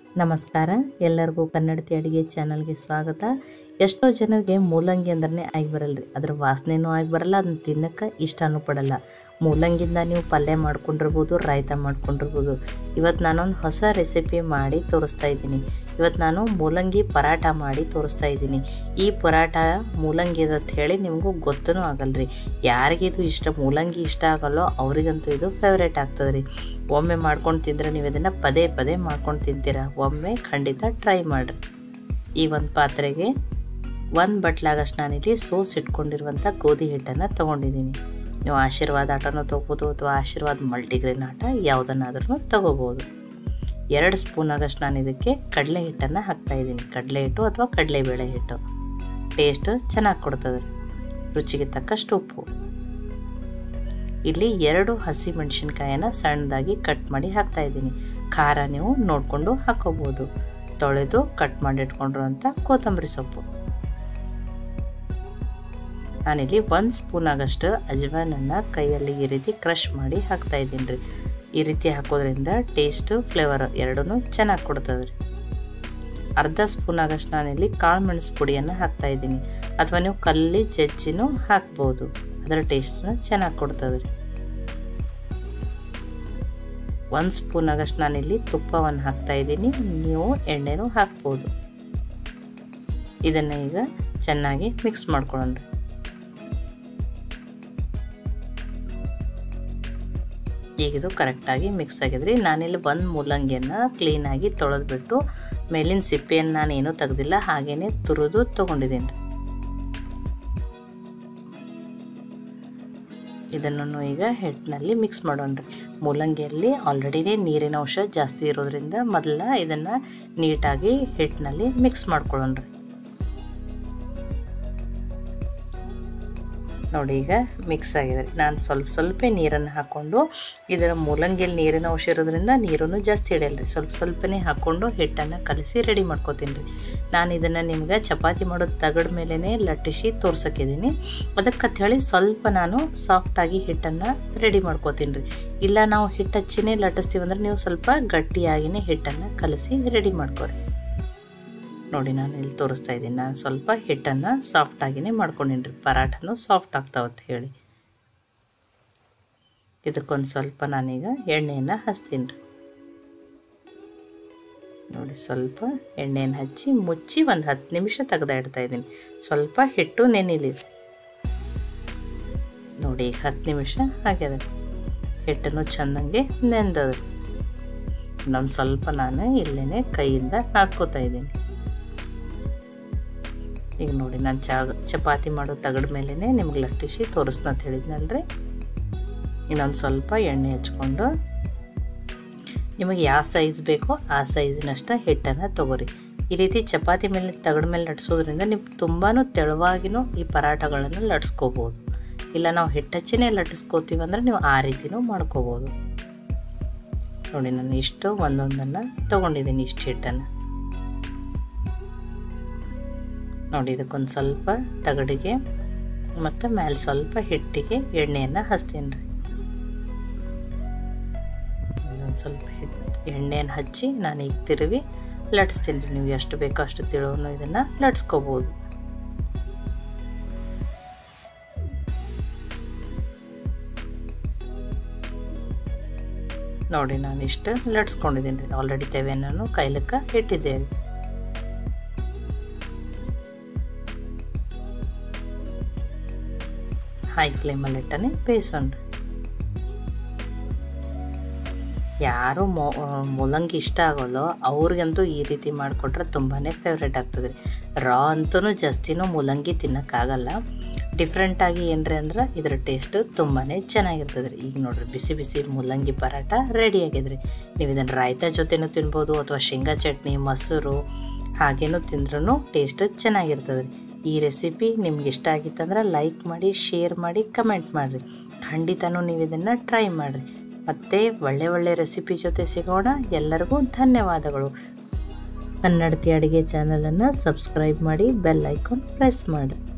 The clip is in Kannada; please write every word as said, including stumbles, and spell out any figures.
ನಮಸ್ಕಾರ, ಎಲ್ಲರಿಗೂ ಕನ್ನಡತಿ ಅಡುಗೆ ಚಾನಲ್ಗೆ ಸ್ವಾಗತ. ಎಷ್ಟೋ ಜನರಿಗೆ ಮೂಲಂಗಿ ಅಂದ್ರೆ ಆಗಿ ಬರಲ್ರಿ, ಅದರ ವಾಸನೆನೂ ಆಗಿ ಬರಲ್ಲ, ಅದನ್ನ ತಿನ್ನಕ್ಕೆ ಇಷ್ಟನೂ ಪಡಲ್ಲ. ಮೂಲಂಗಿಯಿಂದ ನೀವು ಪಲ್ಯ ಮಾಡ್ಕೊಂಡಿರ್ಬೋದು, ರಾಯ್ತ ಮಾಡ್ಕೊಂಡಿರ್ಬೋದು. ಇವತ್ತು ನಾನೊಂದು ಹೊಸ ರೆಸಿಪಿ ಮಾಡಿ ತೋರಿಸ್ತಾ ಇದ್ದೀನಿ. ಇವತ್ತು ನಾನು ಮೂಲಂಗಿ ಪರಾಠ ಮಾಡಿ ತೋರಿಸ್ತಾ ಇದ್ದೀನಿ. ಈ ಪರಾಠ ಮೂಲಂಗಿ ಅಂತ ಹೇಳಿ ನಿಮಗೂ ಗೊತ್ತೂ ಆಗಲ್ರಿ. ಯಾರಿಗಿದು ಇಷ್ಟ ಮೂಲಂಗಿ ಇಷ್ಟ ಆಗಲ್ಲೋ ಅವರಿಗಂತೂ ಇದು ಫೇವ್ರೇಟ್ ಆಗ್ತದೆ ರೀ. ಒಮ್ಮೆ ಮಾಡ್ಕೊಂಡು ತಿಂದರೆ ನೀವು ಇದನ್ನು ಪದೇ ಪದೇ ಮಾಡ್ಕೊಂಡು ತಿಂತೀರಾ. ಒಮ್ಮೆ ಖಂಡಿತ ಟ್ರೈ ಮಾಡಿರಿ. ಈ ಒಂದು ಪಾತ್ರೆಗೆ ಒಂದು ಬಟ್ಲಾಗಷ್ಟು ನಾನಿಲ್ಲಿ ಸೋಸ್ ಇಟ್ಕೊಂಡಿರುವಂಥ ಗೋಧಿ ಹಿಟ್ಟನ್ನು ತೊಗೊಂಡಿದ್ದೀನಿ. ನೀವು ಆಶೀರ್ವಾದ ಆಟನೂ ತೊಗೋಬೋದು ಅಥವಾ ಆಶೀರ್ವಾದ ಮಲ್ಟಿಗ್ರೇನ್ ಆಟ ಯಾವುದನ್ನಾದ್ರೂ ತೊಗೋಬೋದು. ಎರಡು ಸ್ಪೂನ್ ಆಗಷ್ಟು ನಾನು ಇದಕ್ಕೆ ಕಡಲೆ ಹಿಟ್ಟನ್ನು ಹಾಕ್ತಾಯಿದ್ದೀನಿ. ಕಡಲೆ ಹಿಟ್ಟು ಅಥವಾ ಕಡಲೆಬೇಳೆ ಹಿಟ್ಟು ಟೇಸ್ಟ್ ಚೆನ್ನಾಗಿ ಕೊಡ್ತದೆ. ರುಚಿಗೆ ತಕ್ಕಷ್ಟು ಉಪ್ಪು. ಇಲ್ಲಿ ಎರಡು ಹಸಿ ಮೆಣಸಿನ್ಕಾಯನ್ನು ಸಣ್ಣದಾಗಿ ಕಟ್ ಮಾಡಿ ಹಾಕ್ತಾಯಿದ್ದೀನಿ. ಖಾರ ನೀವು ನೋಡಿಕೊಂಡು ಹಾಕೋಬೋದು. ತೊಳೆದು ಕಟ್ ಮಾಡಿ ಇಟ್ಕೊಂಡಿರುವಂಥ ಕೊತ್ತಂಬರಿ ಸೊಪ್ಪು. ನಾನಿಲ್ಲಿ ಒಂದು ಸ್ಪೂನ್ ಆಗಷ್ಟು ಅಜ್ವಾನನ್ನು ಕೈಯಲ್ಲಿ ಈ ರೀತಿ ಕ್ರಷ್ ಮಾಡಿ ಹಾಕ್ತಾಯಿದ್ದೀನಿ ರೀ. ಈ ರೀತಿ ಹಾಕೋದ್ರಿಂದ ಟೇಸ್ಟು ಫ್ಲೇವರ್ ಎರಡೂ ಚೆನ್ನಾಗಿ ಕೊಡ್ತದೆ ರೀ. ಅರ್ಧ ಸ್ಪೂನ್ ಆಗಷ್ಟು ನಾನಿಲ್ಲಿ ಕಾಳು ಮೆಣಸು ಪುಡಿಯನ್ನು ಹಾಕ್ತಾಯಿದ್ದೀನಿ. ಅಥವಾ ನೀವು ಕಲ್ಲಿ ಜಜ್ಜಿನೂ ಹಾಕ್ಬೋದು, ಅದರ ಟೇಸ್ಟನ್ನು ಚೆನ್ನಾಗಿ ಕೊಡ್ತದೆ ರೀ. ಒಂದು ಸ್ಪೂನ್ ಆಗಷ್ಟು ನಾನಿಲ್ಲಿ ತುಪ್ಪವನ್ನು ಹಾಕ್ತಾಯಿದ್ದೀನಿ. ನೀವು ಎಣ್ಣೆನೂ ಹಾಕ್ಬೋದು. ಇದನ್ನು ಈಗ ಚೆನ್ನಾಗಿ ಮಿಕ್ಸ್ ಮಾಡ್ಕೊಳ್ಳೋಣ. ಈಗಿದು ಕರೆಕ್ಟಾಗಿ ಮಿಕ್ಸ್ ಆಗಿದ್ರಿ. ನಾನಿಲ್ಲಿ ಒಂದು ಮೂಲಂಗಿಯನ್ನು ಕ್ಲೀನಾಗಿ ತೊಳೆದ್ಬಿಟ್ಟು ಮೇಲಿನ ಸಿಪ್ಪೆಯನ್ನು ನಾನು ಏನೂ ತೆಗೆದಿಲ್ಲ, ಹಾಗೇನೆ ತುರಿದು ತೊಗೊಂಡಿದ್ದೀನಿ. ಇದನ್ನು ಈಗ ಹಿಟ್ಟಿನಲ್ಲಿ ಮಿಕ್ಸ್ ಮಾಡೋಣ್ರಿ. ಮೂಲಂಗಿಯಲ್ಲಿ ಆಲ್ರೆಡಿನೇ ನೀರಿನ ಅಂಶ ಜಾಸ್ತಿ ಇರೋದ್ರಿಂದ ಮೊದಲ ಇದನ್ನು ನೀಟಾಗಿ ಹಿಟ್ಟಿನಲ್ಲಿ ಮಿಕ್ಸ್ ಮಾಡ್ಕೊಳ್ಳೋಣ್ರಿ. ನೋಡಿ ಈಗ ಮಿಕ್ಸ್ ಆಗಿದೆ. ನಾನು ಸ್ವಲ್ಪ ಸ್ವಲ್ಪ ನೀರನ್ನು ಹಾಕ್ಕೊಂಡು, ಇದರ ಮೂಲಂಗಿಯಲ್ಲಿ ನೀರಿನ ಅಂಶ ಇರೋದ್ರಿಂದ ನೀರನ್ನು ಜಾಸ್ತಿ ಹಿಡಿಯಲ್ಲ ರೀ. ಸ್ವಲ್ಪ ಸ್ವಲ್ಪನೇ ಹಾಕ್ಕೊಂಡು ಹಿಟ್ಟನ್ನು ಕಲಸಿ ರೆಡಿ ಮಾಡ್ಕೋತೀನಿ ರೀ. ನಾನು ಇದನ್ನು ನಿಮ್ಗೆ ಚಪಾತಿ ಮಾಡೋದು ತಗಡ ಮೇಲೇ ಲಟ್ಟಿಸಿ ತೋರ್ಸಕ್ಕಿದ್ದೀನಿ. ಅದಕ್ಕೆ ಹೇಳಿ ಸ್ವಲ್ಪ ನಾನು ಸಾಫ್ಟಾಗಿ ಹಿಟ್ಟನ್ನು ರೆಡಿ ಮಾಡ್ಕೋತೀನಿ ರೀ. ಇಲ್ಲ ನಾವು ಹಿಟ್ಟು ಹಚ್ಚಿನೇ ಲಟ್ಟಿಸ್ತೀವಿ ಅಂದ್ರೆ ನೀವು ಸ್ವಲ್ಪ ಗಟ್ಟಿಯಾಗಿಯೇ ಹಿಟ್ಟನ್ನು ಕಲಸಿ ರೆಡಿ ಮಾಡ್ಕೊರಿ. ನೋಡಿ ನಾನು ಇಲ್ಲಿ ತೋರಿಸ್ತಾ ಇದ್ದೀನಿ. ನಾನು ಸ್ವಲ್ಪ ಹಿಟ್ಟನ್ನು ಸಾಫ್ಟಾಗಿಯೇ ಮಾಡ್ಕೊಂಡಿನಿ ರೀ. ಪರಾಠನೂ ಸಾಫ್ಟ್ ಆಗ್ತಾವತ್ತು ಹೇಳಿ. ಇದಕ್ಕೊಂದು ಸ್ವಲ್ಪ ನಾನೀಗ ಎಣ್ಣೆಯನ್ನು ಹಚ್ತೀನಿ ರೀ. ನೋಡಿ ಸ್ವಲ್ಪ ಎಣ್ಣೆಯನ್ನು ಹಚ್ಚಿ ಮುಚ್ಚಿ ಒಂದು ಹತ್ತು ನಿಮಿಷ ತೆಗೆದ ಇಡ್ತಾ ಇದ್ದೀನಿ. ಸ್ವಲ್ಪ ಹಿಟ್ಟು ನೆನಿಲಿ. ನೋಡಿ ಹತ್ತು ನಿಮಿಷ ಆಗ್ಯದ. ಹಿಟ್ಟನ್ನು ಚೆಂದಂಗೆ ನೆಂದದ. ಇನ್ನೊಂದು ಸ್ವಲ್ಪ ನಾನು ಇಲ್ಲೇ ಕೈಯಿಂದ ನಾದ್ಕೋತಾ ಇದ್ದೀನಿ. ಈಗ ನೋಡಿ ನಾನು ಚಾ ಚಪಾತಿ ಮಾಡೋ ತಗಡ ಮೇಲೇ ನಿಮ್ಗೆ ಲಟ್ಟಿಸಿ ತೋರಿಸ್ನ ಅಂತ ಹೇಳಿದ್ನಲ್ರಿ. ಇನ್ನೊಂದು ಸ್ವಲ್ಪ ಎಣ್ಣೆ ಹಚ್ಕೊಂಡು ನಿಮಗೆ ಯಾವ ಸೈಜ್ ಬೇಕೋ ಆ ಸೈಜಿನಷ್ಟು ಹಿಟ್ಟನ್ನು ತೊಗೊರಿ. ಈ ರೀತಿ ಚಪಾತಿ ಮೇಲೆ ತಗಡ ಮೇಲೆ ಲಟ್ಸೋದ್ರಿಂದ ನೀವು ತುಂಬಾ ತೆಳುವಾಗಿನೂ ಈ ಪರಾಠಗಳನ್ನು ಲಟ್ಸ್ಕೋಬೋದು. ಇಲ್ಲ ನಾವು ಹಿಟ್ಟು ಹಚ್ಚಿನೇ ಲಟ್ಟಿಸ್ಕೋತೀವಿ ಅಂದ್ರೆ ನೀವು ಆ ರೀತಿನೂ ಮಾಡ್ಕೋಬೋದು. ನೋಡಿ ನಾನು ಇಷ್ಟು ಒಂದೊಂದನ್ನು ತೊಗೊಂಡಿದ್ದೀನಿ, ಇಷ್ಟು ಹಿಟ್ಟನ್ನು. ನೋಡಿ ಇದಕ್ಕೊಂದು ಸ್ವಲ್ಪ ತಗಡಿಗೆ ಮತ್ತು ಮೇಲೆ ಸ್ವಲ್ಪ ಹಿಟ್ಟಿಗೆ ಎಣ್ಣೆಯನ್ನು ಹಚ್ತೀನಿ ರೀ. ಒಂದು ಸ್ವಲ್ಪ ಹಿಟ್ಟು ಎಣ್ಣೆಯನ್ನು ಹಚ್ಚಿ ನಾನು ಈಗ ತಿರುವಿ ಲಟ್ಸ್ತೀನಿ ರೀ. ನೀವು ಎಷ್ಟು ಬೇಕೋ ಅಷ್ಟು ತಿಳುವನ್ನು ಇದನ್ನು ಲಟ್ಸ್ಕೋಬೋದು. ನೋಡಿ ನಾನು ಇಷ್ಟು ಲಟ್ಸ್ಕೊಂಡಿದ್ದೀನಿ ರೀ. ಆಲ್ರೆಡಿ ತೆವೆಯನ್ನು ಕೈಲಕ್ಕೆ ಇಟ್ಟಿದ್ದೇವೆ. ಹೈ ಫ್ಲೇಮಲ್ಲಿ ಇಟ್ಟನೆ ಬೇಯಿಸೋಣ. ಯಾರು ಮೂಲಂಗಿ ಇಷ್ಟ ಆಗೋಲ್ಲೋ ಅವ್ರಿಗಂತೂ ಈ ರೀತಿ ಮಾಡಿಕೊಟ್ರೆ ತುಂಬಾ ಫೇವ್ರೇಟ್ ಆಗ್ತದೆ ರೀ. ರಾ ಅಂತೂ ಜಾಸ್ತಿನೂ ಮೂಲಂಗಿ ತಿನ್ನೋಕ್ಕಾಗಲ್ಲ. ಡಿಫ್ರೆಂಟಾಗಿ ಏನ್ರಿ ಅಂದ್ರೆ ಇದರ ಟೇಸ್ಟು ತುಂಬಾ ಚೆನ್ನಾಗಿರ್ತದೆ ರೀ. ಈಗ ನೋಡ್ರಿ ಬಿಸಿ ಬಿಸಿ ಮೂಲಂಗಿ ಪರಾಠ ರೆಡಿ ಆಗಿದ್ರಿ. ನೀವು ಇದನ್ನು ರಾಯ್ತ ಜೊತೆನೂ ತಿನ್ಬೋದು ಅಥವಾ ಶೇಂಗಾ ಚಟ್ನಿ ಮೊಸರು ಹಾಗೇನೂ ತಿಂದ್ರೂ ಟೇಸ್ಟ್ ಚೆನ್ನಾಗಿರ್ತದೆ ರೀ. ಈ ರೆಸಿಪಿ ನಿಮ್ಗೆ ಇಷ್ಟ ಆಗಿತ್ತಂದ್ರೆ ಲೈಕ್ ಮಾಡಿ, ಶೇರ್ ಮಾಡಿ, ಕಮೆಂಟ್ ಮಾಡಿರಿ. ಖಂಡಿತನೂ ನೀವು ಇದನ್ನು ಟ್ರೈ ಮಾಡಿರಿ. ಮತ್ತೆ ಒಳ್ಳೆ ಒಳ್ಳೆ ರೆಸಿಪಿ ಜೊತೆ ಸಿಗೋಣ. ಎಲ್ಲರಿಗೂ ಧನ್ಯವಾದಗಳು. ಕನ್ನಡತಿ ಅಡುಗೆ ಚಾನಲನ್ನು ಸಬ್ಸ್ಕ್ರೈಬ್ ಮಾಡಿ, ಬೆಲ್ ಐಕಾನ್ ಪ್ರೆಸ್ ಮಾಡಿ.